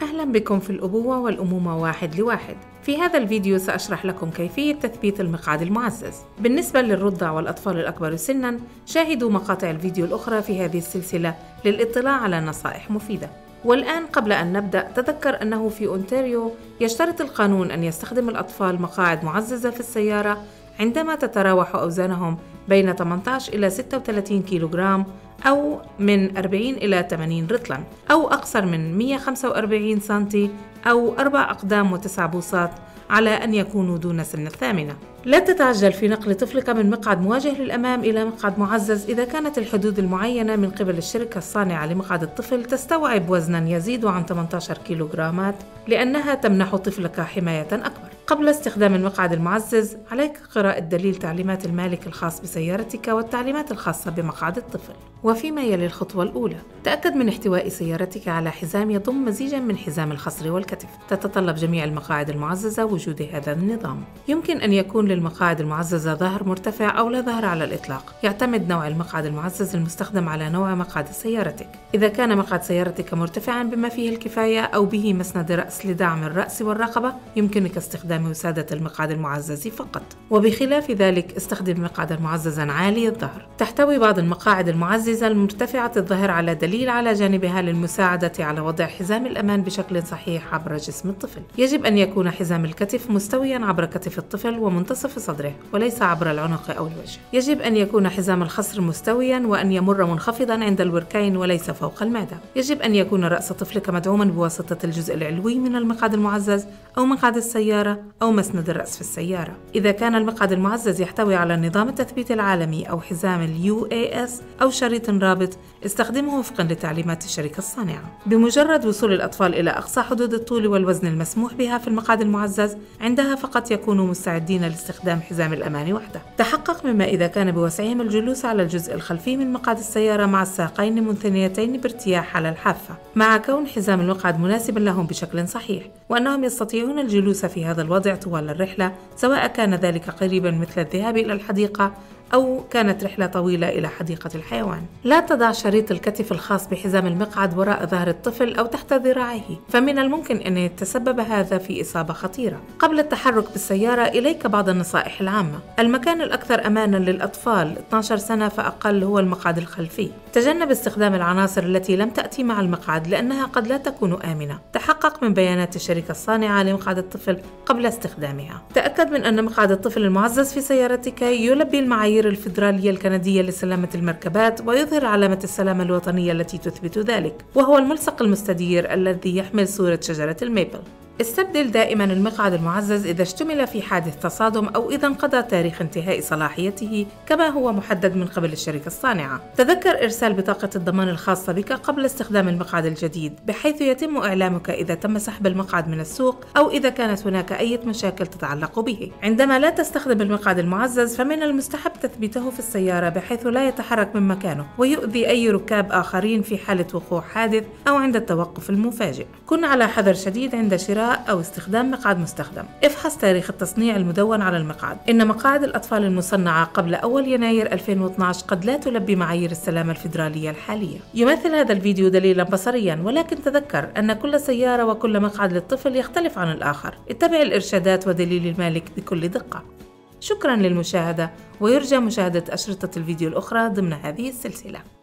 أهلا بكم في الأبوة والأمومة واحد لواحد. في هذا الفيديو سأشرح لكم كيفية تثبيت المقعد المعزز. بالنسبة للرضع والأطفال الأكبر سناً، شاهدوا مقاطع الفيديو الأخرى في هذه السلسلة للإطلاع على نصائح مفيدة. والآن قبل أن نبدأ، تذكر أنه في أونتاريو يشترط القانون أن يستخدم الأطفال مقاعد معززة في السيارة عندما تتراوح أوزانهم بين 18 إلى 36 كيلوغرام، أو من 40 إلى 80 رطلاً، أو أقصر من 145 سنتي، أو 4 أقدام و9 بوصات، على أن يكونوا دون سن 8. لا تتعجل في نقل طفلك من مقعد مواجه للأمام إلى مقعد معزز إذا كانت الحدود المعينة من قبل الشركة الصانعة لمقعد الطفل تستوعب وزناً يزيد عن 18 كيلوغرامات، لأنها تمنح طفلك حماية أكبر. قبل استخدام المقعد المعزز، عليك قراءة دليل تعليمات المالك الخاص بسيارتك والتعليمات الخاصة بمقعد الطفل. وفيما يلي الخطوة الأولى، تأكد من احتواء سيارتك على حزام يضم مزيجاً من حزام الخصر والكتف. تتطلب جميع المقاعد المعززة وجود هذا النظام. يمكن أن يكون للمقاعد المعززة ظهر مرتفع أو لا ظهر على الإطلاق. يعتمد نوع المقعد المعزز المستخدم على نوع مقعد سيارتك. إذا كان مقعد سيارتك مرتفعاً بما فيه الكفاية أو به مسند رأس لدعم الرأس والرقبة، يمكنك استخدام وسادة المقعد المعزز فقط. وبخلاف ذلك، استخدم مقعداً معززاً عالي الظهر. تحتوي بعض المقاعد المعززة المرتفعة الظهر على دليل على جانبها للمساعدة على وضع حزام الأمان بشكل صحيح عبر جسم الطفل. يجب أن يكون حزام الكتف مستوياً عبر كتف الطفل ومنتصف صدره، وليس عبر العنق أو الوجه. يجب أن يكون حزام الخصر مستوياً وأن يمر منخفضاً عند الوركين وليس فوق المعدة. يجب أن يكون رأس طفلك مدعوماً بواسطة الجزء العلوي من المقعد المعزز أو مقعد السيارة أو مسند الرأس في السيارة. إذا كان المقعد المعزز يحتوي على نظام التثبيت العالمي أو حزام UAS أو شريط رابط، استخدمه وفقاً لتعليمات الشركة الصانعة. بمجرد وصول الأطفال إلى أقصى حدود الطول والوزن المسموح بها في المقعد المعزز، عندها فقط يكونوا مستعدين لاستخدام حزام الأمان وحده. تحقق مما إذا كان بوسعهم الجلوس على الجزء الخلفي من مقعد السيارة مع الساقين منثنيتين بارتياح على الحافة، مع كون حزام المقعد مناسباً لهم بشكل صحيح، وأنهم يستطيعون الجلوس في هذا الوضع طوال الرحلة، سواء كان ذلك قريباً مثل الذهاب إلى الحديقة أو كانت رحلة طويلة إلى حديقة الحيوان. لا تضع شريط الكتف الخاص بحزام المقعد وراء ظهر الطفل أو تحت ذراعيه، فمن الممكن أن يتسبب هذا في إصابة خطيرة. قبل التحرك بالسيارة، إليك بعض النصائح العامة. المكان الأكثر أماناً للأطفال 12 سنة فأقل هو المقعد الخلفي. تجنب استخدام العناصر التي لم تأتي مع المقعد لأنها قد لا تكون آمنة. تحقق من بيانات الشركة الصانعة لمقعد الطفل قبل استخدامها. تأكد من أن مقعد الطفل المعزز في سيارتك يلبي المعايير الفيدرالية الكندية لسلامة المركبات ويظهر علامة السلامة الوطنية التي تثبت ذلك، وهو الملصق المستدير الذي يحمل صورة شجرة الميبل. استبدل دائما المقعد المعزز إذا اشتمل في حادث تصادم أو إذا انقضى تاريخ انتهاء صلاحيته كما هو محدد من قبل الشركة الصانعة. تذكر إرسال بطاقة الضمان الخاصة بك قبل استخدام المقعد الجديد، بحيث يتم إعلامك إذا تم سحب المقعد من السوق أو إذا كانت هناك أي مشاكل تتعلق به. عندما لا تستخدم المقعد المعزز، فمن المستحب تثبيته في السيارة بحيث لا يتحرك من مكانه ويؤذي أي ركاب آخرين في حالة وقوع حادث أو عند التوقف المفاجئ. كن على حذر شديد عند شراء أو استخدام مقعد مستخدم. افحص تاريخ التصنيع المدون على المقعد. إن مقاعد الأطفال المصنعة قبل أول يناير 2012 قد لا تلبي معايير السلامة الفيدرالية الحالية. يمثل هذا الفيديو دليلاً بصرياً، ولكن تذكر أن كل سيارة وكل مقعد للطفل يختلف عن الآخر. اتبع الإرشادات ودليل المالك بكل دقة. شكراً للمشاهدة، ويرجى مشاهدة أشرطة الفيديو الأخرى ضمن هذه السلسلة.